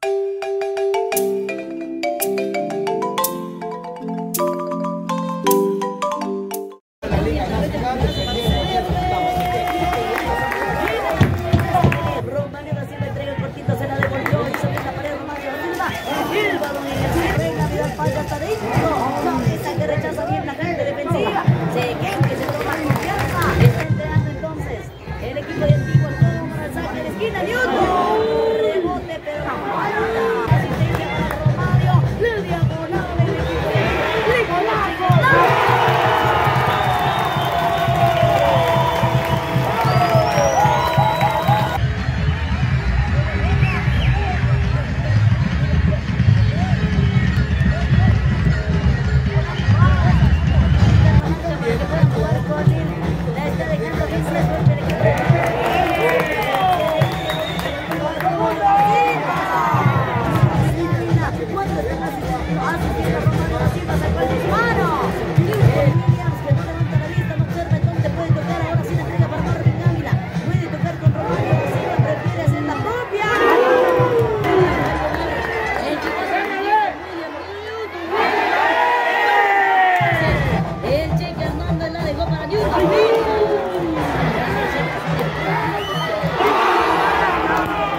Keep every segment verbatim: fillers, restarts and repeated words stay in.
Romario da Silva entrega el cortito, se la devolvió y sobre la pared Romario da Silva. El balón en el cierre, Navidad falla hasta adentro. Cabeza que rechaza bien la gente defensiva. Seguén que se toma confianza. Está entrenando entonces el equipo de Antigua al juego para el saque de esquina. Newton. Rebote, pero no falta. Asistencia para Romario. El diagonal del equipo de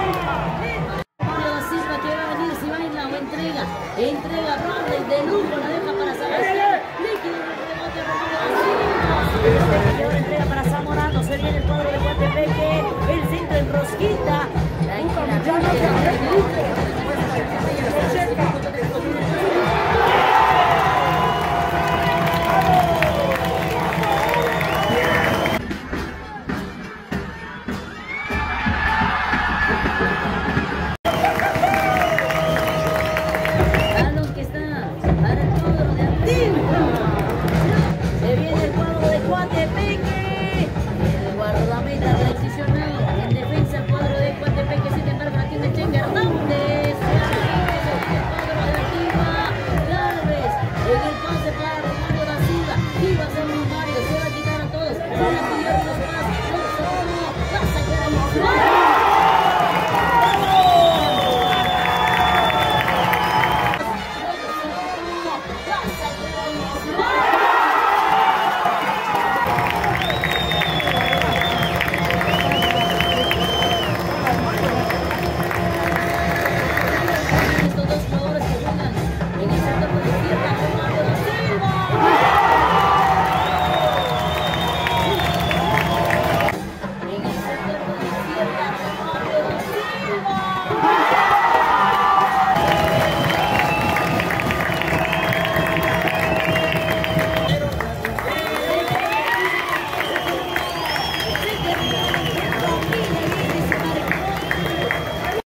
entrega, entrega Bradley de lujo.